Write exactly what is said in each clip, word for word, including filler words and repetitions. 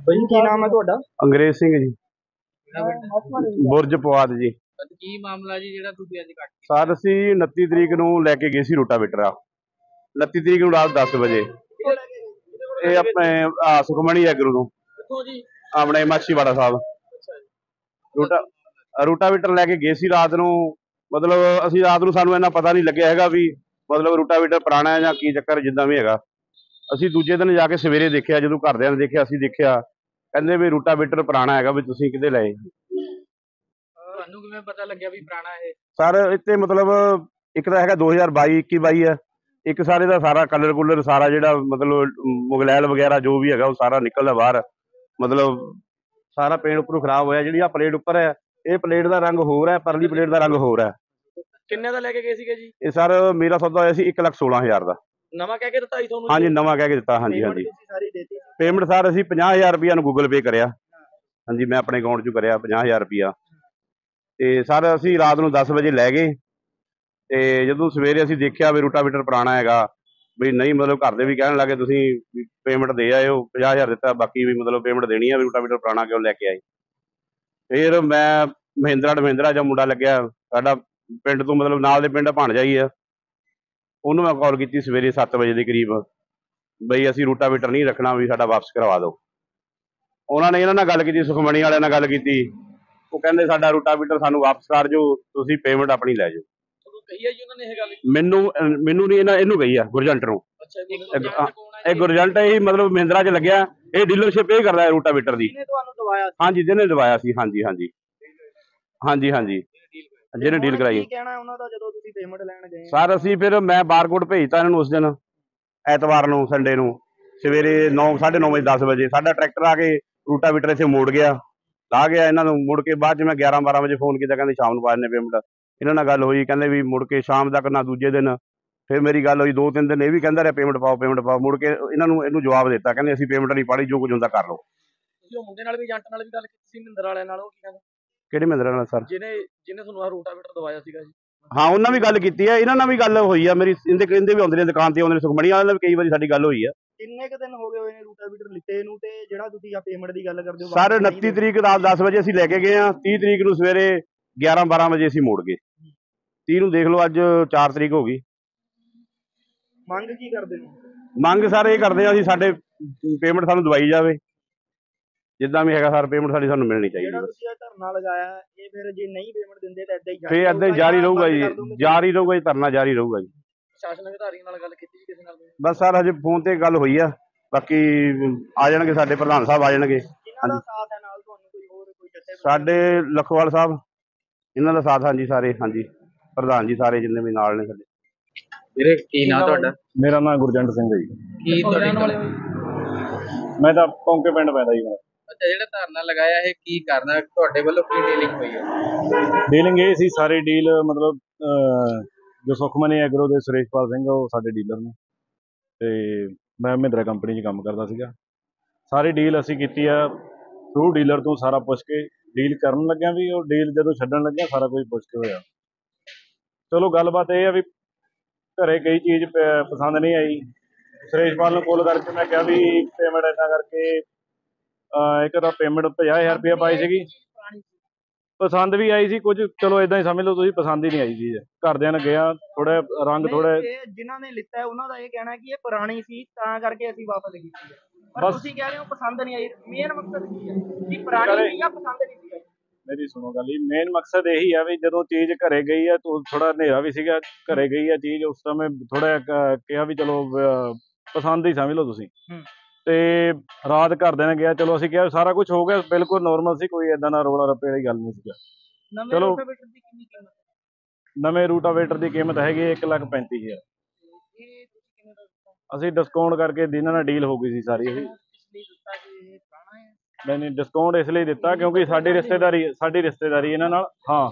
भाई की नाम है ਤੁਹਾਡਾ? अंग्रेज सिंह जी, बुरज पवाद जी। ਕੀ ਮਾਮਲਾ ਜੀ ਜਿਹੜਾ ਤੁਸੀਂ ਅੱਜ ਕੱਟ सर असी उनती तरीक नूं लैके गए सी रोटावेटर आ उनती तरीक नूं रात दस बजे ये अपने आ सुखमणी एग्रो नूं ਕਿੱਥੋਂ ਜੀ? अपने माछीवाड़ा साहब रोटा रोटावेटर लैके गए सी रात नूं। मतलब असी रात नूं सानूं इन्ना पता नहीं लग्या हैगा भी मतलब रोटावेटर पुराना है जां की चक्कर जिद्दां भी हैगा। ਅਸੀਂ ਦੂਜੇ ਦਿਨ ਜਾ ਕੇ ਸਵੇਰੇ ਦੇਖਿਆ, ਜਦੋਂ ਘਰਦਿਆਂ ਨੇ ਦੇਖਿਆ ਅਸੀਂ ਦੇਖਿਆ, ਕਹਿੰਦੇ ਵੀ ਰੂਟਾਵੇਟਰ ਪੁਰਾਣਾ ਹੈਗਾ ਵੀ ਤੁਸੀਂ ਕਿਤੇ ਲਏ। ਤੁਹਾਨੂੰ ਕਿਵੇਂ ਪਤਾ ਲੱਗਿਆ ਵੀ ਪੁਰਾਣਾ ਇਹ? ਸਰ ਇੱਥੇ ਮਤਲਬ ਇੱਕ ਤਾਂ ਹੈਗਾ ਦੋ ਹਜ਼ਾਰ ਬਾਈ ਇੱਕੀ ਬਾਈ ਹੈ, ਇੱਕ ਸਾਰੇ ਦਾ ਸਾਰਾ ਕਲਰ ਕੁਲਰ ਸਾਰਾ ਜਿਹੜਾ ਮਤਲਬ ਮੁਗਲੈਲ ਵਗੈਰਾ ਜੋ ਵੀ ਹੈਗਾ ਉਹ ਸਾਰਾ ਨਿਕਲਦਾ ਬਾਹਰ। ਮਤਲਬ ਸਾਰਾ ਪੇਂਟ ਉੱਪਰੋਂ ਖਰਾਬ ਹੋਇਆ। ਜਿਹੜੀ ਆ ਪਲੇਟ ਉੱਪਰ ਹੈ ਇਹ ਪਲੇਟ ਦਾ ਰੰਗ ਹੋਰ ਹੈ, ਪਰਲੀ ਪਲੇਟ ਦਾ ਰੰਗ ਹੋਰ ਹੈ। ਕਿੰਨੇ ਦਾ ਲੈ ਕੇ ਗਏ ਸੀਗੇ ਜੀ? ਇਹ ਸਰ ਮੇਰਾ ਸੌਦਾ ਹੋਇਆ ਸੀ ਇੱਕ ਲੱਖ ਸੋਲਾਂ ਹਜ਼ਾਰ ਦਾ। ਨਵਾਂ ਕਹਿ ਕੇ ਦਿੱਤਾ ਸੀ ਤੁਹਾਨੂੰ? ਹਾਂਜੀ ਨਵਾਂ ਕਹਿ ਕੇ ਦਿੱਤਾ। ਹਾਂਜੀ ਹਾਂਜੀ ਪੇਮੈਂਟ ਸਰ ਅਸੀਂ ਪੰਜਾਹ ਹਜ਼ਾਰ ਰੁਪਇਆ ਨੂੰ ਗੂਗਲ ਪੇ ਕਰਿਆ। ਹਾਂਜੀ ਮੈਂ ਆਪਣੇ ਅਕਾਊਂਟ 'ਚ ਕਰਿਆ ਪੰਜਾਹ ਹਜ਼ਾਰ ਰੁਪਇਆ। ਤੇ ਸਰ ਅਸੀਂ ਰਾਤ ਨੂੰ ਦਸ ਵਜੇ ਲੈ ਗਏ ਤੇ ਜਦੋਂ ਸਵੇਰੇ ਅਸੀਂ ਦੇਖਿਆ ਵੀ ਰੂਟਾਵੇਟਰ ਪੁਰਾਣਾ ਹੈਗਾ ਵੀ ਨਹੀਂ, ਮਤਲਬ ਘਰ ਦੇ ਵੀ ਕਹਿਣ ਲੱਗੇ ਤੁਸੀਂ ਪੇਮੈਂਟ ਦੇ ਆਇਓ, ਪੰਜਾਹ ਹਜ਼ਾਰ ਦਿੱਤਾ ਬਾਕੀ ਵੀ ਮਤਲਬ ਪੇਮੈਂਟ ਦੇਣੀ ਆ ਵੀ ਰੂਟਾਵੇਟਰ ਪੁਰਾਣਾ ਕਿਉਂ ਲੈ ਕੇ ਆਏ। ਫਿਰ ਮੈਂ ਮਹਿੰਦਰਾ ਐਂਡ ਮਹਿੰਦਰਾ ਜਾਂ ਮੁੰਡਾ ਲੱਗਿਆ ਸਾਡਾ ਪਿੰਡ ਤੋਂ, ਮਤਲਬ ਨਾਲ ਦੇ ਪਿੰਡ ਭਾਣਜਾ ਹੀ ਆ, ਉਹਨੂੰ ਮੈਂ ਕਾਲ ਕੀਤੀ ਸਵੇਰੇ ਸੱਤ ਵਜੇ ਦੇ ਕਰੀਬ ਬਈ ਅਸੀਂ ਰੂਟਾਵੇਟਰ ਨਹੀਂ ਰੱਖਣਾ ਵੀ ਸਾਡਾ ਵਾਪਸ ਕਰਵਾ ਦਿਓ। ਉਹਨਾਂ ਨੇ ਇਹਨਾਂ ਨਾਲ ਗੱਲ ਕੀਤੀ, ਸੁਖਮਣੀ ਵਾਲਿਆਂ ਨਾਲ ਗੱਲ ਕੀਤੀ, ਉਹ ਕਹਿੰਦੇ ਸਾਡਾ ਰੂਟਾਵੇਟਰ ਸਾਨੂੰ ਵਾਪਸ ਕਰ ਜਾਓ, ਤੁਸੀਂ ਪੇਮੈਂਟ ਆਪਣੀ ਲੈ ਜਾਓ। ਕਹੀ ਹੈ ਜੀ ਉਹਨਾਂ ਨੇ ਇਹ ਗੱਲ? ਮੈਨੂੰ ਮੈਨੂੰ ਨਹੀਂ, ਇਹਨਾਂ ਇਹਨੂੰ ਗਈ ਆ ਗੁਰਜੰਟ ਨੂੰ। ਇਹ ਗੁਰਜੰਟ ਹੀ ਮਤਲਬ ਮਹਿੰਦਰਾ 'ਚ ਲੱਗਿਆ, ਇਹ ਡੀਲਰਸ਼ਿਪ ਇਹ ਕਰਦਾ ਹੈ ਰੂਟਾਵੇਟਰ ਦੀ। ਤੁਹਾਨੂੰ ਦਵਾਇਆ? ਹਾਂਜੀ ਜਿਹਨੇ ਦਵਾਇਆ ਸੀ। ਹਾਂਜੀ ਹਾਂਜੀ ਹਾਂਜੀ ਹਾਂਜੀ ਜਿਹਨੇ ਡੀਲ ਕਰਾਈ। ਕੀ ਕਹਿਣਾ ਉਹਨਾਂ ਦਾ ਜਦੋਂ ਤੁਸੀਂ ਪੇਮੈਂਟ ਲੈਣ ਗਏ? ਸਰ ਅਸੀਂ ਫਿਰ ਮੈਂ ਬਾਰਕੋਡ ਭੇਜਤਾ ਇਹਨਾਂ ਨੂੰ ਉਸ ਦਿਨ ਐਤਵਾਰ ਨੂੰ, ਸੰਡੇ ਨੂੰ ਸਵੇਰੇ ਨੌ ਸਾਢੇ ਨੌ ਵਜੇ ਦਸ ਵਜੇ ਸਾਡਾ ਟਰੈਕਟਰ ਆ ਕੇ ਰੂਟਾਵੇਟਰ ਇੱਥੇ ਮੋੜ ਗਿਆ, ਲਾ ਗਿਆ ਇਹਨਾਂ ਨੂੰ। ਮੁੜ ਕੇ ਬਾਅਦ 'ਚ ਮੈਂ ਗਿਆਰਾਂ ਬਾਰਾਂ ਵਜੇ ਫੋਨ ਕੀਤਾ, ਕਹਿੰਦੇ ਸ਼ਾਮ ਨੂੰ ਪਾ ਦਿੰਦੇ ਪੇਮੈਂਟ। ਇਹਨਾਂ ਨਾਲ ਗੱਲ ਹੋਈ, ਕਹਿੰਦੇ ਵੀ ਮੁੜ ਕੇ ਸ਼ਾਮ ਤੱਕ ਨਾ ਦੂਜੇ ਦਿਨ ਫਿਰ ਮੇਰੀ ਗੱਲ ਹੋਈ, ਦੋ ਤਿੰਨ ਦਿਨ ਇਹ ਵੀ ਕਹਿੰਦਾ ਰਿਹਾ ਪੇਮੈਂਟ ਪਾਓ ਪੇਮੈਂਟ ਪਾਓ। ਮੁੜ ਕੇ ਇਹਨਾਂ ਨੂੰ ਇਹਨੂੰ ਜਵਾਬ ਦਿੱਤਾ, ਕਹਿੰਦੇ ਅਸੀਂ ਪੇਮੈਂਟ ਨਹੀਂ ਪਾੜੀ, ਜੋ ਕੁਝ ਹੁੰਦਾ ਕਰ ਲਓ। ਤੁਸੀਂ ਉਹ ਮੁੰਡੇ ਨਾਲ ਵੀ, ਏਜੰਟ ਨਾਲ ਵੀ ਗੱਲ ਕੀਤੀ ਸੀ ਮਹਿੰਦਰ ਵਾਲਿਆਂ ਨਾਲ? ਉਹ ਕੀ ਕਹਿੰਦਾ? ਕਿਹੜੇ ਮਹਿੰਦਰਾ ਨਾਲ ਸਰ? ਜਿਹਨੇ ਜਿਹਨੇ ਤੁਹਾਨੂੰ ਆ ਰੂਟਾਵੇਟਰ ਦਵਾਇਆ ਸੀਗਾ ਜੀ? ਹਾਂ ਉਹਨਾਂ ਵੀ ਗੱਲ ਕੀਤੀ ਹੈ, ਇਹਨਾਂ ਨਾਲ ਵੀ ਗੱਲ ਹੋਈ ਆ ਮੇਰੀ। ਇਹਦੇ ਕਹਿੰਦੇ ਵੀ ਆਉਂਦੇ ਨੇ ਦੁਕਾਨ ਤੇ, ਆਉਂਦੇ ਨੇ ਸੁਖਮਣੀ ਵਾਲਿਆਂ ਨਾਲ ਵੀ ਕਈ ਵਾਰੀ ਸਾਡੀ ਗੱਲ ਹੋਈ ਆ। ਕਿੰਨੇ ਕੁ ਦਿਨ ਹੋ ਗਏ ਹੋਏ ਨੇ ਰੂਟਾਵੇਟਰ ਲਿੱਤੇ ਨੂੰ ਤੇ ਜਿਹੜਾ ਤੁਸੀਂ ਆ ਪੇਮੈਂਟ ਦੀ ਗੱਲ ਕਰਦੇ ਹੋ? ਸਰ ਉਨੱਤੀ ਤਰੀਕ ਰਾਤ ਦਸ ਵਜੇ ਅਸੀਂ ਲੈ ਕੇ ਗਏ ਆ, ਤੀਹ ਤਰੀਕ ਨੂੰ ਸਵੇਰੇ ਗਿਆਰਾਂ ਬਾਰਾਂ ਵਜੇ ਅਸੀਂ ਮੋੜ ਗਏ। ਤੀਹ ਨੂੰ ਦੇਖ ਲਓ, ਅੱਜ ਚਾਰ ਤਰੀਕ ਹੋ ਗਈ। ਮੰਗ ਕੀ ਕਰਦੇ ਹੋ? ਮੰਗ ਸਰ ਇਹ ਕਰਦੇ ਆ ਅਸੀਂ ਸਾਡੇ ਪੇਮੈਂਟ ਸਾਨੂੰ ਦਵਾਈ ਜਾਵੇ, ਜਿੱਦਾਂ ਵੀ ਹੈਗਾ ਸਰ ਪੇਮੈਂਟ ਸਾਡੀ ਸਾਨੂੰ ਮਿਲਣੀ ਚਾਹੀਦੀ। ਜਿਹੜਾ ਤੁਸੀਂ ਇਹ ਧਰਨਾ ਲਗਾਇਆ ਇਹ ਫਿਰ ਜੇ ਨਹੀਂ ਪੇਮੈਂਟ ਦਿੰਦੇ ਤਾਂ ਇਦਾਂ ਹੀ ਫੇਰ ਏਦਾਂ ਹੀ ਜਾਰੀ ਰਹੂਗਾ ਜੀ, ਜਾਰੀ ਰਹੂਗਾ ਜੀ, ਧਰਨਾ ਜਾਰੀ ਰਹੂਗਾ ਜੀ। ਪ੍ਰਸ਼ਾਸਨ ਅਧਿਕਾਰੀਆਂ ਨਾਲ ਗੱਲ ਕੀਤੀ ਜੀ ਕਿਸੇ ਨਾਲ? ਬਸ ਸਰ ਹਜੇ ਫੋਨ ਤੇ ਗੱਲ ਹੋਈ ਆ, ਬਾਕੀ ਆ ਜਾਣਗੇ ਸਾਡੇ ਪ੍ਰਧਾਨ ਸਾਹਿਬ ਆ ਜਾਣਗੇ। ਇਹਨਾਂ ਦਾ ਸਾਥ ਹੈ ਨਾਲ ਤੁਹਾਨੂੰ ਕੋਈ ਹੋਰ ਕੋਈ ਜੱਥੇ? ਸਾਡੇ ਲਖਵਾਲ ਸਾਹਿਬ ਇਹਨਾਂ ਦਾ ਸਾਥ। ਹਾਂਜੀ ਸਾਰੇ, ਹਾਂਜੀ ਪ੍ਰਧਾਨ ਜੀ ਸਾਰੇ ਜਿੰਨੇ ਵੀ ਨਾਲ ਨੇ ਸਾਡੇ। ਵੀਰੇ ਕੀ ਨਾਮ ਤੁਹਾਡਾ? ਮੇਰਾ ਨਾਮ ਗੁਰਜੰਟ ਸਿੰਘ ਹੈ ਜੀ। ਕੀ ਤੁਹਾਡੇ ਨਾਲ? ਮੈਂ ਤਾਂ ਪੌਂਕੇ ਪਿੰਡ ਪੈਂਦਾ ਜੀ ਮੇਰਾ। ਅੱਛਾ, ਜਿਹੜਾ ਧਰਨਾ ਲਗਾਇਆ ਇਹ ਕੀ ਕਰਨਾ ਤੁਹਾਡੇ ਵੱਲੋਂ, ਕੀ ਡੀਲਿੰਗ ਹੋਈ ਹੈ? ਡੀਲਿੰਗ ਇਹ ਸੀ, ਸਾਰੇ ਡੀਲ ਮਤਲਬ ਜੋ ਸੁਖਮਣੀ ਐਗਰੋ ਦੇ ਸੁਰੇਸ਼ਪਾਲ ਸਿੰਘ ਉਹ ਸਾਡੇ ਡੀਲਰ ਨੇ ਤੇ ਮੈਂ ਮਹਿੰਦਰਾ ਕੰਪਨੀ 'ਚ ਕੰਮ ਕਰਦਾ ਸੀਗਾ। ਸਾਰੀ ਡੀਲ ਅਸੀਂ ਕੀਤੀ ਆ ਥਰੂ ਡੀਲਰ ਤੋਂ, ਸਾਰਾ ਪੁੱਛ ਕੇ ਡੀਲ ਕਰਨ ਲੱਗਿਆ ਵੀ ਉਹ ਡੀਲ ਜਦੋਂ ਛੱਡਣ ਲੱਗਿਆ ਸਾਰਾ ਕੁਝ ਪੁੱਛ ਕੇ ਹੋਇਆ। ਚਲੋ ਗੱਲਬਾਤ ਇਹ ਆ ਵੀ ਘਰੇ ਕਈ ਚੀਜ਼ ਪਸੰਦ ਨਹੀਂ ਆਈ। ਸੁਰੇਸ਼ਪਾਲ ਨੂੰ ਕੋਲ ਕਰਕੇ ਮੈਂ ਕਿਹਾ ਵੀ ਪੇਮੈਂਟ ਇੱਦਾਂ ਕਰਕੇ ਇੱਕ ਤਾਂ ਪੇਮੈਂਟ ਪੰਜਾਹ ਹਜ਼ਾਰ ਰੁਪਇਆ ਪਾਈ ਸੀਗੀ, ਪਸੰਦ ਵੀ ਆਈ ਸੀ ਕੁਝ, ਚਲੋ ਇਦਾਂ ਹੀ ਸਮਝ ਲਓ ਤੁਸੀਂ, ਪਸੰਦ ਹੀ ਨਹੀਂ ਆਈ ਚੀਜ਼। ਘਰਦਿਆਂ ਨੇ ਗਿਆ ਥੋੜਾ ਰੰਗ ਥੋੜਾ, ਜਿਨ੍ਹਾਂ ਨੇ ਲਿੱਤਾ ਉਹਨਾਂ ਦਾ ਇਹ ਕਹਿਣਾ ਕਿ ਇਹ ਪੁਰਾਣੀ ਸੀ ਤਾਂ ਕਰਕੇ ਅਸੀਂ ਵਾਪਸ ਕੀਤੀ ਹੈ, ਪਰ ਤੁਸੀਂ ਕਹਿ ਰਹੇ ਹੋ ਪਸੰਦ ਨਹੀਂ ਆਈ। ਮੇਨ ਮਕਸਦ ਕੀ ਹੈ ਕਿ ਪੁਰਾਣੀ ਸੀ ਜਾਂ ਪਸੰਦ ਨਹੀਂ ਸੀ ਆਈ? ਮੇਰੀ ਸੁਣੋ ਗੱਲ ਜੀ, ਮੇਨ ਮਕਸਦ ਇਹੀ ਆ ਵੀ ਜਦੋਂ ਚੀਜ਼ ਘਰੇ ਗਈ ਆ ਥੋੜਾ ਹਨੇਰਾ ਵੀ ਸੀਗਾ, ਘਰੇ ਗਈ ਆ ਚੀਜ਼ ਉਸ ਸਮੇਂ ਥੋੜਾ ਕਿਹਾ ਵੀ ਚਲੋ ਪਸੰਦ ਹੀ ਸਮਝ ਲਓ ਤੁਸੀਂ। ਤੇ ਰਾਤ ਘਰਦਿਆਂ ਨੇ ਗਿਆ, ਚਲੋ ਅਸੀਂ ਕਿਹਾ ਸਾਰਾ ਕੁਝ ਹੋ ਗਿਆ ਬਿਲਕੁਲ ਨੋਰਮਲ ਸੀ, ਕੋਈ ਏਦਾਂ ਦਾ ਰੋਲਾ ਰੱਪੇ ਵਾਲੀ ਗੱਲ ਨਹੀਂ ਸੀਗਾ। ਚਲੋ ਨਵੇਂ ਰੂਟਾਵੇਟਰ ਦੀ ਕੀਮਤ ਹੈਗੀ ਇੱਕ ਲੱਖ ਪੈਂਤੀ ਹਜ਼ਾਰ। ਅਸੀਂ ਡਿਸਕਾਊਂਟ ਕਰਕੇ ਜਿਨ੍ਹਾਂ ਨਾਲ ਡੀਲ ਹੋ ਗਈ ਸੀ ਸਾਰੀ ਇਹ ਨਹੀਂ ਨਹੀਂ ਡਿਸਕਾਊਂਟ ਇਸ ਲਈ ਦਿੱਤਾ ਕਿਉਂਕਿ ਸਾਡੀ ਰਿਸ਼ਤੇਦਾਰੀ ਸਾਡੀ ਰਿਸ਼ਤੇਦਾਰੀ ਇਹਨਾਂ ਨਾਲ। ਹਾਂ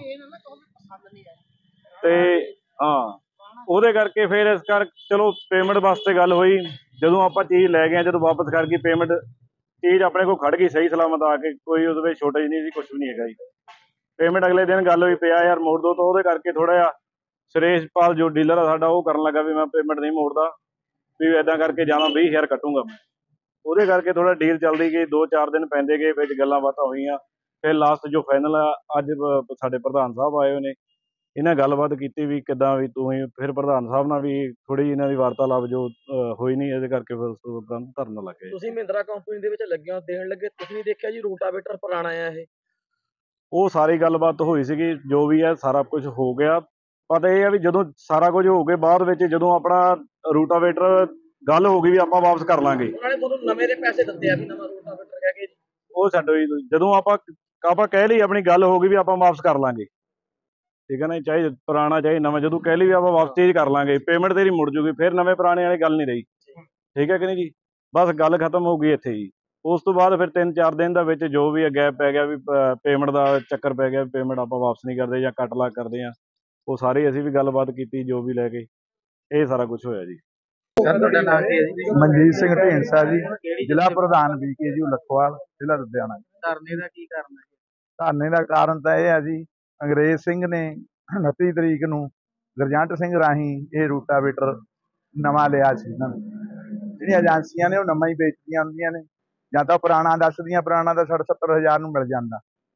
ਤੇ ਹਾਂ ਉਹਦੇ ਕਰਕੇ ਫਿਰ ਇਸ ਕਰ ਚਲੋ ਪੇਮੈਂਟ ਵਾਸਤੇ ਗੱਲ ਹੋਈ। ਜਦੋਂ ਆਪਾਂ ਚੀਜ਼ ਲੈ ਗਏ, ਜਦੋਂ ਵਾਪਸ ਕਰ ਗਈ ਪੇਮੈਂਟ, ਚੀਜ਼ ਆਪਣੇ ਕੋਲ ਖੜ ਗਈ ਸਹੀ ਸਲਾਮਤ ਆ ਕੇ, ਕੋਈ ਉਹਦੇ ਵਿੱਚ ਛੋਟਾ ਨਹੀਂ ਸੀ, ਕੁਛ ਵੀ ਨਹੀਂ ਹੈਗਾ ਜੀ। ਪੇਮੈਂਟ ਅਗਲੇ ਦਿਨ ਗੱਲ ਹੋਈ ਪੰਜਾਹ ਹਜ਼ਾਰ ਮੋੜ ਦੋ, ਤਾਂ ਉਹਦੇ ਕਰਕੇ ਥੋੜਾ ਜਿਹਾ ਸੁਰੇਸ਼ਪਾਲ ਜੋ ਡੀਲਰ ਆ ਸਾਡਾ ਉਹ ਕਰਨ ਲੱਗਾ ਵੀ ਮੈਂ ਪੇਮੈਂਟ ਨਹੀਂ ਮੋੜਦਾ, ਵੀ ਇੱਦਾਂ ਕਰਕੇ ਜਾਵਾਂ ਵੀਹ ਹਜ਼ਾਰ ਕੱਟੂੰਗਾ ਮੈਂ। ਉਹਦੇ ਕਰਕੇ ਥੋੜਾ ਡੀਲ ਚੱਲਦੀ ਗਈ, ਦੋ ਚਾਰ ਦਿਨ ਪੈਂਦੇ ਗਏ, ਵਿੱਚ ਗੱਲਾਂ ਬਾਤਾਂ ਹੋਈਆਂ। ਫਿਰ ਲਾਸਟ ਜੋ ਫਾਈਨਲ ਆ, ਅੱਜ ਬ- ਸਾਡੇ ਪ੍ਰਧਾਨ ਸਾਹਿਬ ਆਏ ਹੋਏ ਨੇ, ਇਹਨਾਂ ਗੱਲਬਾਤ ਕੀਤੀ ਵੀ ਕਿੱਦਾਂ ਵੀ ਤੁਸੀਂ, ਫਿਰ ਪ੍ਰਧਾਨ ਸਾਹਿਬ ਨਾਲ ਵੀ ਥੋੜੀ ਜਿਹੀ ਇਹਨਾਂ ਦੀ ਵਾਰਤਾਲਾਪ ਜੋ ਅ, ਹੋਈ ਨਹੀਂ, ਇਹਦੇ ਕਰਕੇ ਫਿਰ ਉਸ ਤੋਂ ਬਾਅਦ ਧਰਨਾ ਲੱਗ ਗਿਆ ਜੀ। ਤੁਸੀਂ ਮਹਿੰਦਰਾ ਕੰਪਨੀ ਦੇ ਵਿੱਚ ਲੱਗੇ ਹੋ, ਦੇਣ ਲੱਗੇ ਤੁਸੀਂ ਨਹੀਂ ਦੇਖਿਆ ਜੀ ਰੂਟਾਵੇਟਰ ਪੁਰਾਣਾ ਆ ਇਹ? ਉਹ ਸਾਰੀ ਗੱਲਬਾਤ ਹੋਈ ਸੀਗੀ, ਜੋ ਵੀ ਹੈ ਸਾਰਾ ਕੁਝ ਹੋ ਗਿਆ। ਪਤਾ ਇਹ ਆ ਵੀ ਜਦੋਂ ਸਾਰਾ ਕੁਝ ਹੋ ਕੇ ਬਾਅਦ ਵਿੱਚ ਜਦੋਂ ਆਪਣਾ ਰੂਟਾਵੇਟਰ ਗੱਲ ਹੋ ਗਈ ਵੀ ਆਪਾਂ ਵਾਪਸ ਕਰ ਲਾਂਗੇ, ਉਹਨਾਂ ਨੇ ਤੁਹਾਨੂੰ ਨਵੇਂ ਦੇ ਪੈਸੇ ਦਿੱਤੇ ਆ ਵੀ ਨਵਾਂ ਰੂਟਾਵੇਟਰ ਕਹਿ ਕੇ ਜੀ? ਉਹ ਛੱਡੋ ਜੀ। ਜਦੋਂ ਆਪਾਂ ਆਪਾਂ ਕਹਿ ਲਈ ਆਪਣੀ ਗੱਲ ਹੋ ਗਈ ਵੀ ਆਪਾਂ ਵਾਪਸ ਕਰ ਲਾਂਗੇ, ਠੀਕ ਹੈ ਨਾ, ਚਾਹੇ ਪੁਰਾਣਾ ਚਾਹੇ ਨਵਾਂ, ਜਦੋਂ ਕਹਿ ਲਈ ਵੀ ਆਪਾਂ ਵਾਪਸ ਚੇਂਜ ਕਰ ਲਾਂਗੇ, ਪੇਮੈਂਟ ਤੇਰੀ ਮੁੜ ਜੂਗੀ, ਫਿਰ ਨਵੇਂ ਪੁਰਾਣੇ ਵਾਲੀ ਗੱਲ ਨਹੀਂ ਰਹੀ, ਠੀਕ ਹੈ ਕਿ ਨਹੀਂ ਜੀ। ਬਸ ਗੱਲ ਖਤਮ ਹੋ ਗਈ ਇੱਥੇ ਜੀ। ਉਸ ਤੋਂ ਬਾਅਦ ਫਿਰ ਤਿੰਨ ਚਾਰ ਦਿਨ ਦਾ ਵਿੱਚ ਜੋ ਵੀ ਗੈਪ ਪੈ ਗਿਆ, ਵੀ ਪੇਮੈਂਟ ਦਾ ਚੱਕਰ ਪੈ ਗਿਆ, ਪੇਮੈਂਟ ਆਪਾਂ ਵਾਪਸ ਨਹੀਂ ਕਰਦੇ ਜਾਂ ਕੱਟ ਲਾ ਕਰਦੇ ਆ, ਉਹ ਸਾਰੇ ਅਸੀਂ ਵੀ ਗੱਲਬਾਤ ਕੀਤੀ, ਜੋ ਵੀ ਲੈ ਕੇ ਇਹ ਸਾਰਾ ਕੁਝ ਹੋਇਆ ਜੀ। ਤੁਹਾਡਾ ਨਾਮ ਕੀ ਹੈ ਜੀ? ਮਨਜੀਤ ਸਿੰਘ ਢੀਂਡਸਾ ਜੀ, ਜ਼ਿਲ੍ਹਾ ਪ੍ਰਧਾਨ ਬੀਕੇ ਜੀ ਲਖਵਾਲ, ਜ਼ਿਲ੍ਹਾ ਲੁਧਿਆਣਾ। ਧਰਨੇ ਦਾ ਕੀ ਕਾਰਨ ਹੈ? ਧਰਨੇ ਦਾ ਕਾਰਨ ਤਾਂ ਇਹ ਹੈ ਜੀ, ਅੰਗਰੇਜ਼ ਸਿੰਘ ਨੇ ਉਨੱਤੀ ਤਰੀਕ ਨੂੰ ਗੁਰਜੰਟ ਸਿੰਘ ਰਾਹੀਂ ਇਹ ਰੂਟਾਵੇਟਰ ਨਵਾਂ ਲਿਆ ਸੀ। ਇਹਨਾਂ ਨੇ ਜਿਹੜੀਆਂ ਏਜੰਸੀਆਂ ਨੇ ਉਹ ਨਵਾਂ ਹੀ ਵੇਚਦੀਆਂ ਹੁੰਦੀਆਂ ਨੇ, ਜਾਂ ਤਾਂ ਪੁਰਾਣਾ ਦੱਸਦੀਆਂ, ਪੁਰਾਣਾ ਦਾ ਸੱਠ ਸੱਤਰ ਹਜ਼ਾਰ ਨੂੰ ਮਿਲ ਜਾਂਦਾ।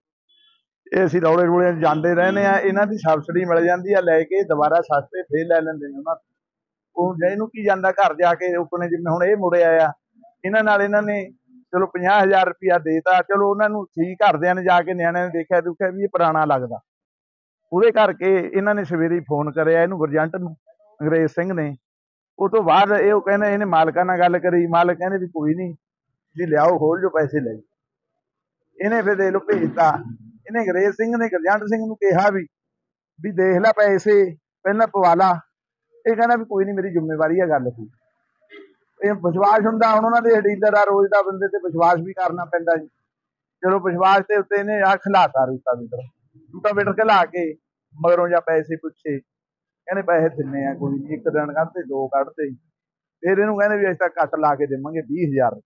ਇਹ ਅਸੀਂ ਰੌਲੇ ਰੂਲੇ ਜਾਂਦੇ ਰਹਿੰਦੇ ਆ, ਇਹਨਾਂ ਦੀ ਸਬਸਿਡੀ ਮਿਲ ਜਾਂਦੀ ਆ, ਲੈ ਕੇ ਦੁਬਾਰਾ ਸਸਤੇ ਫੇਰ ਲੈ ਲੈਂਦੇ ਨੇ ਉਹਨਾਂ ਤੋਂ। ਉਹ ਜਿਹਨੂੰ ਕੀ ਜਾਂਦਾ ਘਰ ਜਾ ਕੇ ਆਪਣੇ, ਜਿਵੇਂ ਹੁਣ ਇਹ ਮੁੜਿਆ ਆ, ਇਹਨਾਂ ਨਾਲ ਇਹਨਾਂ ਨੇ ਚਲੋ ਪੰਜਾਹ ਹਜ਼ਾਰ ਰੁਪਇਆ ਦੇਤਾ, ਚਲੋ ਉਹਨਾਂ ਨੂੰ ਠੀਕ, ਘਰਦਿਆਂ ਨੇ ਜਾ ਕੇ ਨਿਆਣਿਆਂ ਨੇ ਦੇਖਿਆ ਦੁਖਿਆ ਵੀ ਇਹ ਪੁਰਾਣਾ ਲੱਗਦਾ, ਉਹਦੇ ਕਰਕੇ ਇਹਨਾਂ ਨੇ ਸਵੇਰੇ ਫੋਨ ਕਰਿਆ ਇਹਨੂੰ ਗੁਰਜੰਟ ਨੂੰ, ਅੰਗਰੇਜ਼ ਸਿੰਘ ਨੇ। ਉਹ ਤੋਂ ਬਾਅਦ ਇਹ ਉਹ ਕਹਿੰਦੇ, ਇਹਨੇ ਮਾਲਕਾਂ ਨਾਲ ਗੱਲ ਕਰੀ, ਮਾਲਕ ਕਹਿੰਦੇ ਵੀ ਕੋਈ ਨਹੀਂ ਜੀ, ਲਿਆਓ ਖੋਲ ਜੋ ਪੈਸੇ ਲੈ। ਇਹਨੇ ਫਿਰ ਦੇ ਲੋ ਭੇਜਤਾ, ਇਹਨੇ ਅੰਗਰੇਜ਼ ਸਿੰਘ ਨੇ ਗੁਰਜੰਟ ਸਿੰਘ ਨੂੰ ਕਿਹਾ ਵੀ ਵੀ ਦੇਖ ਲੈ ਪੈਸੇ ਪਹਿਲਾਂ ਪਵਾ ਲਾ। ਇਹ ਕਹਿੰਦਾ ਵੀ ਕੋਈ ਨਹੀਂ, ਮੇਰੀ ਜ਼ਿੰਮੇਵਾਰੀ ਆ, ਗੱਲ ਹੋਈ। ਇਹ ਵਿਸ਼ਵਾਸ ਹੁੰਦਾ ਹੁਣ ਉਹਨਾਂ ਦੇ ਡੀਲਰ ਆ, ਰੋਜ਼ ਦਾ ਬੰਦੇ ਤੇ ਵਿਸ਼ਵਾਸ ਵੀ ਕਰਨਾ ਪੈਂਦਾ ਜੀ। ਚਲੋ ਵਿਸ਼ਵਾਸ ਦੇ ਉੱਤੇ ਇਹਨੇ ਆ ਖਿਲਾਤਾ ਰੂਟਾਵੇਟਰ, ਰੂਟਾਵੇਟਰ ਖਿਲਾ ਕੇ ਮਗਰੋਂ ਜਾਂ ਪੈਸੇ ਪੁੱਛੇ, ਕਹਿੰਦੇ ਪੈਸੇ ਦਿੰਨੇ ਆ, ਕੋਈ ਨਹੀਂ, ਇੱਕ ਦਿਨ ਕੱਢਤੇ, ਦੋ ਕੱਢਤੇ। ਫਿਰ ਇਹਨੂੰ ਕਹਿੰਦੇ ਵੀ ਅਸੀਂ ਤਾਂ ਕੱਟ ਲਾ ਕੇ ਦੇਵਾਂਗੇ ਵੀਹ ਹਜ਼ਾਰ।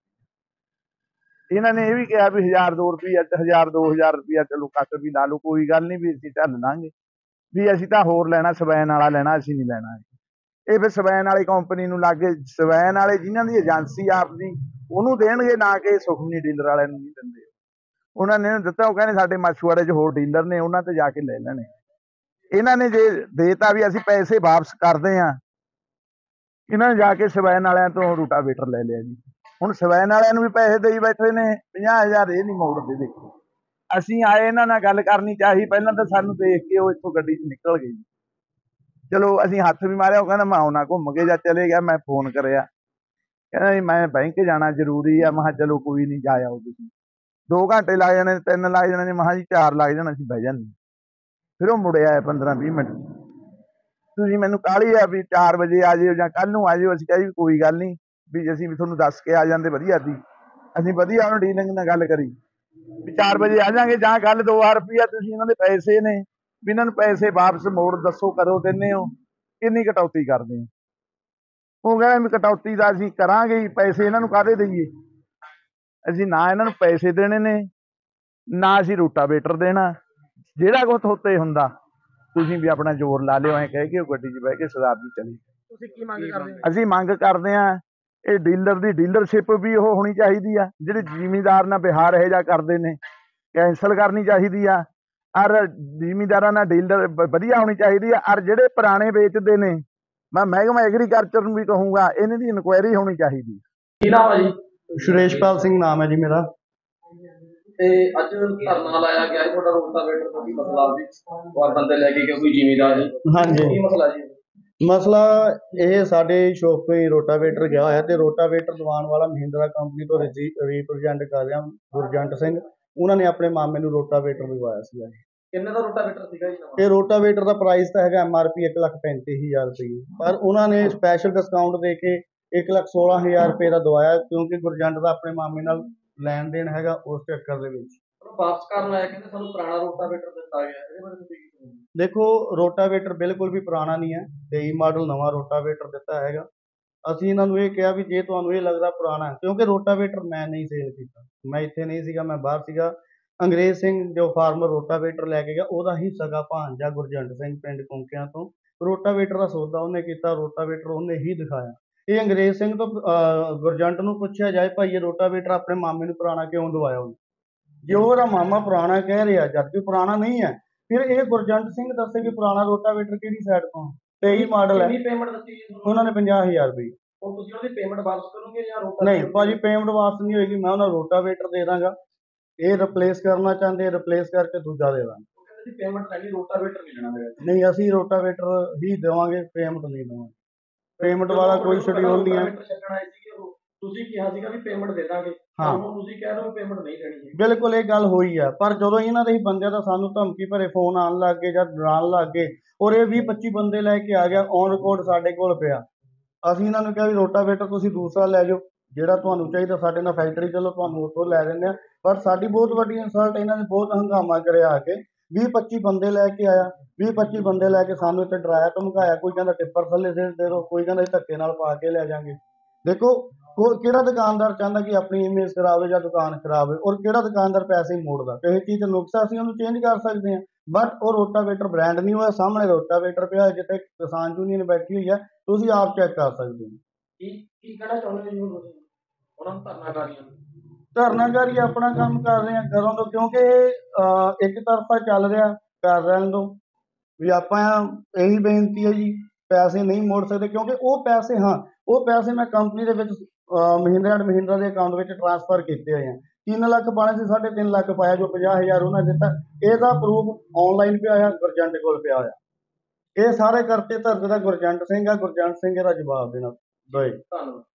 ਇਹਨਾਂ ਨੇ ਇਹ ਵੀ ਕਿਹਾ ਵੀ ਹਜ਼ਾਰ ਦੋ ਰੁਪਈਆ, ਹਜ਼ਾਰ ਦੋ ਹਜ਼ਾਰ ਰੁਪਈਆ ਚਲੋ ਕੱਟ ਵੀ ਲਾ ਲਓ, ਕੋਈ ਗੱਲ ਨਹੀਂ, ਵੀ ਅਸੀਂ ਢੱਲ ਲਾਂਗੇ, ਵੀ ਅਸੀਂ ਤਾਂ ਹੋਰ ਲੈਣਾ, ਸਵੈਨ ਵਾਲਾ ਲੈਣਾ, ਅਸੀਂ ਨਹੀਂ ਲੈਣਾ। ਇਹ ਫਿਰ ਸਵੈਨ ਵਾਲੀ ਕੰਪਨੀ ਨੂੰ ਲਾਗੇ, ਸਵੈਨ ਵਾਲੇ ਜਿਨ੍ਹਾਂ ਦੀ ਏਜੰਸੀ ਆਪਦੀ ਉਹਨੂੰ ਦੇਣਗੇ, ਨਾ ਕਿ ਸੁਖਮਨੀ ਡੀਲਰ ਵਾਲਿਆਂ ਨੂੰ ਨਹੀਂ ਦਿੰਦੇ। ਉਹਨਾਂ ਨੇ ਦਿੱਤਾ, ਉਹ ਕਹਿੰਦੇ ਸਾਡੇ ਮਾਛੂਵਾੜੇ 'ਚ ਹੋਰ ਡੀਲਰ ਨੇ, ਉਹਨਾਂ ਤੇ ਜਾ ਕੇ ਲੈ ਲੈਣੇ। ਇਹਨਾਂ ਨੇ ਜੇ ਦੇਤਾ ਵੀ ਅਸੀਂ ਪੈਸੇ ਵਾਪਸ ਕਰਦੇ ਹਾਂ, ਇਹਨਾਂ ਨੇ ਜਾ ਕੇ ਸਵੈਨ ਵਾਲਿਆਂ ਤੋਂ ਰੂਟਾਵੇਟਰ ਲੈ ਲਿਆ ਜੀ। ਹੁਣ ਸਵੈਨ ਵਾਲਿਆਂ ਨੂੰ ਵੀ ਪੈਸੇ ਦੇਈ ਬੈਠੇ ਨੇ, ਪੰਜਾਹ ਹਜ਼ਾਰ ਇਹ ਨਹੀਂ ਮੋੜਦੇ। ਦੇਖੋ ਅਸੀਂ ਆਏ, ਇਹਨਾਂ ਨਾਲ ਗੱਲ ਕਰਨੀ ਚਾਹੀ, ਪਹਿਲਾਂ ਤਾਂ ਸਾਨੂੰ ਦੇਖ ਕੇ ਉਹ ਇੱਥੋਂ ਗੱਡੀ 'ਚ ਨਿਕਲ ਗਈ। ਚਲੋ ਅਸੀਂ ਹੱਥ ਵੀ ਮਾਰਿਆ, ਉਹ ਕਹਿੰਦਾ ਮੈਂ ਆਉਣਾ ਘੁੰਮ ਕੇ, ਜਾਂ ਚਲੇ ਗਿਆ। ਮੈਂ ਫੋਨ ਕਰਿਆ, ਕਹਿੰਦਾ ਜੀ ਮੈਂ ਬੈਂਕ ਜਾਣਾ ਜ਼ਰੂਰੀ ਆ। ਮੈਂ ਕਿਹਾ ਚਲੋ ਕੋਈ ਨਹੀਂ, ਜਾ ਆਓ ਤੁਸੀਂ। ਦੋ ਘੰਟੇ ਲੱਗ ਜਾਣੇ, ਤਿੰਨ ਲੱਗ ਜਾਣੇ, ਮੈਂ ਕਿਹਾ ਜੀ ਚਾਰ ਲੱਗ ਜਾਣਾ, ਅਸੀਂ ਬਹਿ ਜਾਂਦੇ। ਫਿਰ ਉਹ ਮੁੜਿਆ ਪੰਦਰਾਂ ਵੀਹ ਮਿੰਟ। ਤੁਸੀਂ ਮੈਨੂੰ ਕਾਹਲੀ ਆ ਵੀ ਚਾਰ ਵਜੇ ਆ ਜਿਓ ਜਾਂ ਕੱਲ੍ਹ ਨੂੰ ਆ ਜਿਓ। ਅਸੀਂ ਕਿਹਾ ਜੀ ਕੋਈ ਗੱਲ ਨਹੀਂ, ਵੀ ਅਸੀਂ ਵੀ ਤੁਹਾਨੂੰ ਦੱਸ ਕੇ ਆ ਜਾਂਦੇ ਵਧੀਆ ਸੀ। ਅਸੀਂ ਵਧੀਆ ਉਹਨੂੰ ਡੀਲਿੰਗ ਨਾਲ ਗੱਲ ਕਰੀ ਵੀ ਚਾਰ ਵਜੇ ਆ ਜਾਵਾਂਗੇ, ਜਾਂ ਗੱਲ ਦੋ ਹਜ਼ਾਰ ਰੁਪਈਆ ਤੁਸੀਂ ਇਹਨਾਂ ਦੇ ਪੈਸੇ ਨੇ, ਵੀ ਇਹਨਾਂ ਨੂੰ ਪੈਸੇ ਵਾਪਸ ਮੋੜ ਦੱਸੋ, ਕਦੋਂ ਦਿੰਦੇ ਹੋ, ਕਿੰਨੀ ਕਟੌਤੀ ਕਰਦੇ ਹੋ। ਉਹ ਕਹਿੰਦਾ ਵੀ ਕਟੌਤੀ ਦਾ ਅਸੀਂ ਕਰਾਂਗੇ ਹੀ, ਪੈਸੇ ਇਹਨਾਂ ਨੂੰ ਕਾਹਦੇ ਦੇਈਏ। ਅਸੀਂ ਨਾ ਇਹਨਾਂ ਨੂੰ ਪੈਸੇ ਦੇਣੇ ਨੇ, ਨਾ ਅਸੀਂ ਰੂਟਾਵੇਟਰ ਦੇਣਾ। ਜਿਹੜਾ ਕੁਛ ਉੱਤੇ ਹੁੰਦਾ ਤੁਸੀਂ ਵੀ ਆਪਣਾ ਜ਼ੋਰ ਲਾ ਲਿਓ, ਐਂ ਕਹਿ ਕੇ ਉਹ ਗੱਡੀ 'ਚ ਬਹਿ ਕੇ ਸਰਦਾਰ ਜੀ ਚਲੇ। ਤੁਸੀਂ ਕੀ ਮੰਗ ਕਰਦੇ ਹੋ? ਅਸੀਂ ਮੰਗ ਕਰਦੇ ਹਾਂ, ਇਹ ਡੀਲਰ ਦੀ ਡੀਲਰਸ਼ਿਪ ਵੀ ਉਹ ਹੋਣੀ ਚਾਹੀਦੀ ਆ। ਜਿਹੜੇ ਜ਼ਿਮੀਂਦਾਰ ਨਾਲ ਵਿਹਾਰ ਇਹੋ ਜਿਹਾ ਕਰਦੇ ਨੇ, ਕੈਂਸਲ ਕਰਨੀ ਚਾਹੀਦੀ ਆ। ਔਰ ਜ਼ਿਮੀਂਦਾਰਾਂ ਨਾਲ ਡੀਲਰ ਵਧੀਆ ਹੋਣੀ ਚਾਹੀਦੀ ਆ। ਔਰ ਜਿਹੜੇ ਪੁਰਾਣੇ ਵੇਚਦੇ ਨੇ, ਮੈਂ ਮਹਿਕਮਾ ਐਗਰੀਕਲਚਰ ਨੂੰ ਵੀ ਕਹੂੰਗਾ, ਇਹਨਾਂ ਦੀ ਇਨਕੁਆਇਰੀ ਹੋਣੀ ਚਾਹੀਦੀ। ਕੀ ਨਾਮ ਹੈ ਜੀ? ਸੁਰੇਸ਼ਪਾਲ ਸਿੰਘ ਨਾਮ ਹੈ ਜੀ ਮੇਰਾ। ਤੇ ਅੱਜ ਧਰਨਾ ਲਾਇਆ ਗਿਆ ਹੈ ਤੁਹਾਡਾ ਰੂਟਾਵੇਟਰ ਦਾ ਕੀ ਮਸਲਾ ਸੀ ਵਾਰਦਾਤ ਤੇ ਲੈ ਕੇ, ਕਿਉਂਕਿ ਜ਼ਿਮੀਂਦਾਰ ਜੀ? ਹਾਂਜੀ, ਕੀ ਮਸਲਾ ਜੀ? ਮਸਲਾ ਇਹ ਸਾਡੇ ਸ਼ੋਪ ਤੋਂ ਹੀ ਰੋਟਾਵੇਟਰ ਗਿਆ ਹੋਇਆ, ਤੇ ਰੋਟਾਵੇਟਰ ਦਵਾਉਣ ਵਾਲਾ ਮਹਿੰਦਰਾ ਕੰਪਨੀ ਤੋਂ ਰਿਪਰੈਜ਼ੈਂਟ ਕਰ ਰਿਹਾ ਗੁਰਜੰਟ ਸਿੰਘ। ਉਹਨਾਂ ਨੇ ਆਪਣੇ ਮਾਮੇ ਨੂੰ ਰੋਟਾਵੇਟਰ ਦਿਵਾਇਆ ਸੀਗਾ। ਕਿੰਨੇ ਦਾ ਰੂਟਾਵੇਟਰ ਸੀਗਾ ਜੀ ਨਵਾਂ? ਤੇ ਰੋਟਾਵੇਟਰ ਦਾ ਪ੍ਰਾਈਸ ਤਾਂ ਹੈਗਾ ਐਮ ਆਰ ਪੀ ਇੱਕ ਲੱਖ ਪੈਂਤੀ ਹਜ਼ਾਰ ਰੁਪਏ, ਪਰ ਉਹਨਾਂ ਨੇ ਸਪੈਸ਼ਲ ਡਿਸਕਾਊਂਟ ਦੇ ਕੇ ਇੱਕ ਲੱਖ ਸੋਲਾਂ ਹਜ਼ਾਰ ਰੁਪਏ ਦਾ ਦਵਾਇਆ, ਕਿਉਂਕਿ ਗੁਰਜੰਟ ਦਾ ਆਪਣੇ ਮਾਮੇ ਨਾਲ ਲੈਣ ਦੇਣ ਹੈਗਾ ਉਸ ਚੱਕਰ ਦੇ ਵਿੱਚ। ਵਾਪਸ ਕਰਨ ਆਇਆ, ਕਹਿੰਦੇ ਸਾਨੂੰ ਪੁਰਾਣਾ ਰੂਟਾਵੇਟਰ ਦਿੱਤਾ ਗਿਆ, ਇਹਦੇ ਬਾਰੇ ਤੁਸੀਂ ਕੀ ਕਹੋਗੇ? ਦੇਖੋ, ਰੋਟਾਵੇਟਰ ਬਿਲਕੁਲ ਵੀ ਪੁਰਾਣਾ ਨਹੀਂ ਹੈ, ਤੇਈ ਮਾਡਲ ਨਵਾਂ ਰੋਟਾਵੇਟਰ ਦਿੱਤਾ ਹੈਗਾ। ਅਸੀਂ ਇਹਨਾਂ ਨੂੰ ਇਹ ਕਿਹਾ ਵੀ ਜੇ ਤੁਹਾਨੂੰ ਇਹ ਲੱਗਦਾ ਪੁਰਾਣਾ ਹੈ, ਕਿਉਂਕਿ ਰੋਟਾਵੇਟਰ ਮੈਂ ਨਹੀਂ ਸੇਲ ਕੀਤਾ, ਮੈਂ ਇੱਥੇ ਨਹੀਂ ਸੀਗਾ, ਮੈਂ ਬਾਹਰ ਸੀਗਾ। ਅੰਗਰੇਜ਼ ਸਿੰਘ ਜੋ ਫਾਰਮਰ ਰੋਟਾਵੇਟਰ ਲੈ ਕੇ ਗਿਆ, ਉਹਦਾ ਹੀ ਸਗਾ ਭਾਂਜਾ ਗੁਰਜੰਟ ਸਿੰਘ ਪਿੰਡ ਕੁੰਕਿਆਂ ਤੋਂ ਰੋਟਾਵੇਟਰ ਦਾ ਸੌਦਾ ਉਹਨੇ ਕੀਤਾ, ਰੋਟਾਵੇਟਰ ਉਹਨੇ ਹੀ ਦਿਖਾਇਆ। ਇਹ ਅੰਗਰੇਜ਼ ਸਿੰਘ ਤੋਂ ਅਹ, ਗੁਰਜੰਟ ਨੂੰ ਪੁੱਛਿਆ ਜਾਏ ਭਾਈ ਇਹ ਰੋਟਾਵੇਟਰ ਆਪਣੇ ਮਾਮੇ ਨੂੰ ਪੁਰਾਣਾ ਕਿਉਂ ਦਵਾਇਆ ਉਹਨੇ। ਜੇ ਉਹਦਾ ਮਾਮਾ ਪੁਰਾਣਾ ਕਹਿ ਰਿਹਾ ਜਦਕਿ ਪੁਰਾਣਾ ਨਹੀਂ ਹੈ, ਫਿਰ ਇਹ ਗੁਰਜੰਟ ਸਿੰਘ ਦੱਸੇ ਕਿ ਪੁਰਾਣਾ ਰੋਟਾਵੇਟਰ ਕਿਹੜੀ ਸਾਈਡ ਤੋਂ ਹੈ। ਤੇਈ ਮਾਡਲ ਹੈ, ਕਿੰਨੀ ਪੇਮੈਂਟ ਦਿੱਤੀ ਜੀ ਤੁਹਾਨੂੰ? ਉਹਨਾਂ ਨੇ ਪੰਜਾਹ ਹਜ਼ਾਰ ਰੁਪਏ। ਹੁਣ ਤੁਸੀਂ ਉਹਦੀ ਪੇਮੈਂਟ ਵਾਪਸ ਕਰੋਗੇ ਜਾਂ ਰੋਟਾ ਨਹੀਂ ਭਾਜੀ ਪੇਮੈਂਟ ਵਾਪਸ ਨਹੀਂ ਹੋਏਗੀ, ਮੈਂ ਉਹਨਾਂ ਨੂੰ ਰੋਟਾਵੇਟਰ ਦੇ ਦਾਂਗਾ। ਇਹ ਰਿਪਲੇਸ ਕਰਨਾ ਚਾਹੁੰਦੇ ਰਿਪਲੇਸ ਕਰਕੇ ਦੂਜਾ ਦੇ ਦਾਂਗੇ। ਕਹਿੰਦੇ ਪੇਮੈਂਟ ਲੈਣੀ, ਰੋਟਾਵੇਟਰ ਨਹੀਂ ਲੈਣਾ ਮੇਰਾ। ਨਹੀਂ ਅਸੀਂ ਰੋਟਾਵੇਟਰ ਹੀ ਦੇਵਾਂਗੇ, ਪੇਮੈਂਟ ਨਹੀਂ ਦੇਵਾਂਗੇ। ਪੇਮੈਂਟ ਵਾਲਾ ਕੋਈ ਸ਼ਡਿਊਲ ਨਹੀਂ ਹੈ। ਰੋਟਾਵੇਟਰ ਛੱਡਣ ਆਏ ਸੀਗੇ ਉਹ, ਤੁਸੀਂ ਕਿਹਾ ਸੀਗਾ ਵੀ ਪੇਮੈਂਟ ਦੇ ਦਾਂਗੇ, ਹਾਂ। ਹੁਣ ਤੁਸੀਂ ਕਹਿ ਰਹੇ ਹੋ ਪੇਮੈਂਟ ਨਹੀਂ ਦੇਣੀ ਹੈ। ਬਿਲਕੁਲ ਇਹ ਗੱਲ ਹੋਈ ਆ, ਪਰ ਜਦੋਂ ਇਹਨਾਂ ਦੇ ਹੀ ਬੰਦਿਆਂ ਦਾ ਸਾਨੂੰ ਧਮਕੀ ਭਰੇ ਫੋਨ ਆਉਣ ਲੱਗ ਗਏ ਜਾਂ ਡਰਾਉਣ ਲੱਗ ਗਏ, ਔਰ ਇਹ ਵੀਹ ਪੱਚੀ ਬੰਦੇ ਲੈ ਕੇ ਆ ਗਿਆ, ਔਨ ਰਿਕਾਰਡ ਸਾਡੇ ਕੋਲ ਪਿਆ। ਅਸੀਂ ਇਹਨਾਂ ਨੂੰ ਕਿਹਾ ਵੀ ਰੋਟਾਵੇਟਰ ਤੁਸੀਂ ਦੂਸਰਾ ਲੈ ਜਾਓ, ਜਿਹੜਾ ਤੁਹਾਨੂੰ ਚਾਹੀਦਾ ਸਾਡੇ ਨਾਲ ਫੈਕਟਰੀ ਚਲੋ ਤੁਹਾਨੂੰ ਉੱਥੋਂ ਲੈ ਦਿੰਦੇ ਆ। ਪਰ ਸਾਡੀ ਬਹੁਤ ਵੱਡੀ ਇਨਸਲਟ, ਇਹਨਾਂ ਨੇ ਬਹੁਤ ਹੰਗਾਮਾ ਕਰਿਆ ਆ ਕੇ। ਵੀਹ ਪੱਚੀ ਬੰਦੇ ਲੈ ਕੇ ਆਇਆ, ਵੀਹ ਪੱਚੀ ਬੰਦੇ ਲੈ ਕੇ ਸਾਨੂੰ ਇੱਥੇ ਡਰਾਇਆ ਧਮਕਾਇਆ। ਕੋਈ ਕਹਿੰਦਾ ਟਿੱਪਰ ਥੱਲੇ ਦੇ ਦੇ ਦਿਓ, ਕੋਈ ਕਹਿੰਦਾ ਅਸੀਂ ਧੱਕੇ ਨਾਲ ਪਾ ਕੇ ਲੈ ਜਾਾਂਗੇ। ਦੇਖੋ ਕੋ ਕਿਹੜਾ ਦੁਕਾਨਦਾਰ ਚਾਹੁੰਦਾ ਕਿ ਆਪਣੀ ਇਮੇਜ ਖਰਾਬ ਹੋਵੇ ਜਾਂ ਦੁਕਾਨ ਖਰਾਬ ਹੋਵੇ, ਔਰ ਕਿਹੜਾ ਦੁਕਾਨਦਾਰ ਪੈਸੇ ਹੀ ਮੋੜਦਾ। ਕਿਸੇ ਚੀਜ਼ 'ਚ ਨੁਕਸ ਆ ਅਸੀਂ ਉਹਨੂੰ ਚੇਂਜ ਕਰ ਸਕਦੇ ਹਾਂ, ਬਟ ਉਹ ਰੋਟਾਵੇਟਰ ਬ੍ਰਾਂਡ ਨਹੀਂ ਹੋਇਆ। ਸਾਹਮਣੇ ਰੋਟਾਵੇਟਰ ਪਿਆ ਹੋਇਆ, ਜਿੱਥੇ ਕਿਸਾਨ ਯੂਨੀਅਨ ਬੈਠੀ ਹੋਈ ਹੈ, ਤੁਸੀਂ ਆਪ ਚੈੱਕ ਕਰ ਸਕਦੇ ਹੋ। ਕੀ ਕੀ ਕਹਿਣਾ ਚਾਹੁੰਦੇ ਹੋ ਜੀ ਹੁਣ ਤੁਸੀਂ ਉਹਨਾਂ ਨੂੰ ਧਰਨਾਕਾਰੀਆਂ ਨੂੰ? ਧਰਨਾਕਾਰੀ ਆਪਣਾ ਕੰਮ ਕਰ ਰਹੇ ਆ ਘਰੋਂ ਤੋਂ, ਕਿਉਂਕਿ ਇਹ ਅਹ, ਇੱਕ ਤਰਫਾ ਚੱਲ ਰਿਹਾ, ਕਰ ਰਹਿਣ ਤੋਂ। ਵੀ ਆਪਾਂ ਇਹੀ ਬੇਨਤੀ ਹੈ ਜੀ, ਪੈਸੇ ਨਹੀਂ ਮੋੜ ਸਕਦੇ, ਕਿਉਂਕਿ ਉਹ ਪੈਸੇ, ਹਾਂ ਉਹ ਪੈਸੇ ਮੈਂ ਕੰਪਨੀ ਦੇ ਵਿੱਚ ਮਹਿੰਦਰਾ ਐਂਡ ਮਹਿੰਦਰਾ ਦੇ ਅਕਾਊਂਟ ਵਿੱਚ ਟ੍ਰਾਂਸਫਰ ਕੀਤੇ ਹੋਏ ਆ। ਤਿੰਨ ਲੱਖ ਪਾਣੇ ਸੀ, ਸਾਢੇ ਤਿੰਨ ਲੱਖ ਪਾਇਆ, ਜੋ ਪੰਜਾਹ ਹਜ਼ਾਰ ਉਹਨਾਂ ਨੇ ਦਿੱਤਾ। ਇਹਦਾ ਪ੍ਰੂਫ ਆਨਲਾਈਨ ਪਿਆ ਹੋਇਆ, ਗੁਰਜੰਟ ਕੋਲ ਪਿਆ ਹੋਇਆ। ਇਹ ਸਾਰੇ ਕਰਤੇ ਧਰਦੇ ਦਾ ਗੁਰਜੰਟ ਸਿੰਘ ਆ, ਗੁਰਜੰਟ ਸਿੰਘ ਇਹਦਾ ਜਵਾਬ ਦੇਣਾ। ਬਾਈ ਧੰਨਵਾਦ।